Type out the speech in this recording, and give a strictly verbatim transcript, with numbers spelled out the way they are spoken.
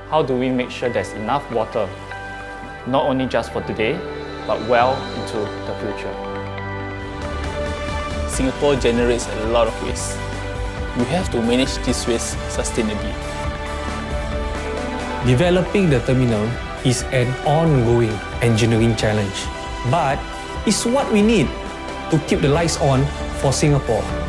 how do we make sure there's enough water, not only just for today, but well into the future. Singapore generates a lot of waste. We have to manage this waste sustainably. Developing the terminal is an ongoing engineering challenge, but it's what we need to keep the lights on for Singapore.